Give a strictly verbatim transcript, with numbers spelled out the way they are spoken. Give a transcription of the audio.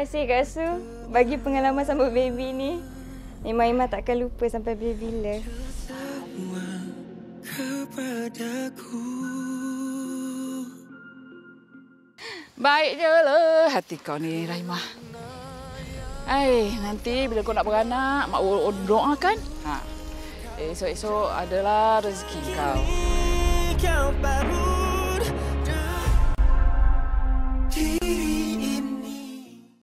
kasih Kak Su bagi pengalaman sambut baby ni. Memang Imam takkan lupa sampai bila-bila. Baik je lah hati kau ni, Rahimah. Hai, nanti bila kau nak beranak, mak doakan. Ha. Esok-esok adalah rezeki kau.